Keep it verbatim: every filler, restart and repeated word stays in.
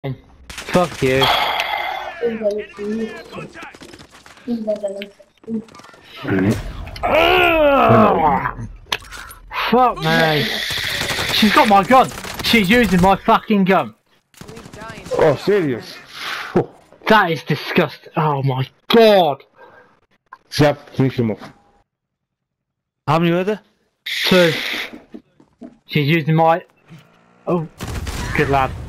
Fuck you. Oh, fuck me. She's got my gun. She's using my fucking gun. Oh, serious? That is disgusting. Oh my god. Yep, finish him off. How many were there? Two. She's using my... Oh, good lad.